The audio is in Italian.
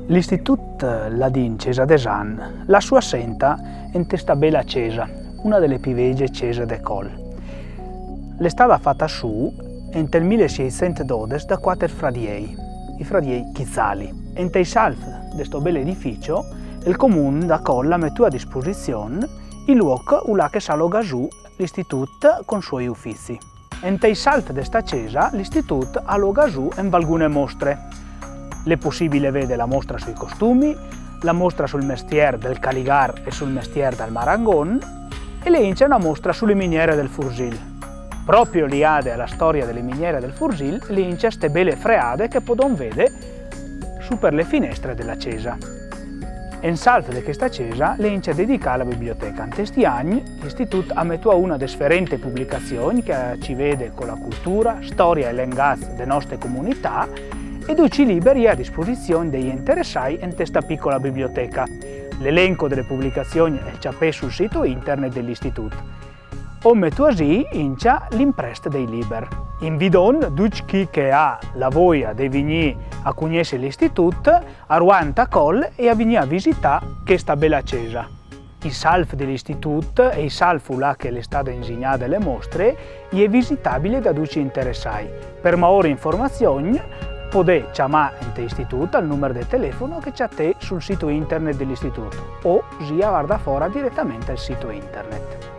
L'Istitut Ladin Cesa d'Esan la sua assenta in questa bella cesa, una delle più vecchie cese de Col. L'è stata fatta su nel 1612 da quattro fradiei, i fradiei Chizzali. In tei salf di questo bel edificio, il comune da Col ha messo a disposizione il luogo où che s'alloga giù l'Istitut con suoi uffizi. In tei salf di questa cesa, l'Istitut alloga giù in alcune mostre. È possibile vedere la mostra sui costumi, la mostra sul mestiere del Caligar e sul mestiere del Marangon e c'è una mostra sulle miniere del Fursil. Proprio liade alla storia delle miniere del Fursil, c'è queste belle freade che possono vedere su per le finestre della cesa. In salto di questa cesa c'è dedicata alla biblioteca. In questi anni l'Istituto ha messo a una delle differenti pubblicazioni che ci vede con la cultura, storia e lengas delle nostre comunità e duci liberi a disposizione degli interessati in questa piccola biblioteca. L'elenco delle pubblicazioni è già sul sito internet dell'Istituto. Ho messo così c'è l'impresta dei libri. Invito tutti chi ha la voglia di venire a conoscere l'Istituto, a Ruanta Col e a venire a visitare questa bella cesa. I salf dell'Istituto e i salf che le state insegnate alle mostre è visitabile da tutti interessati. Per maggiori informazioni potete chiamare l'Istituto al numero di telefono che c'è sul sito internet dell'Istituto o sia guarda fuori direttamente al sito internet.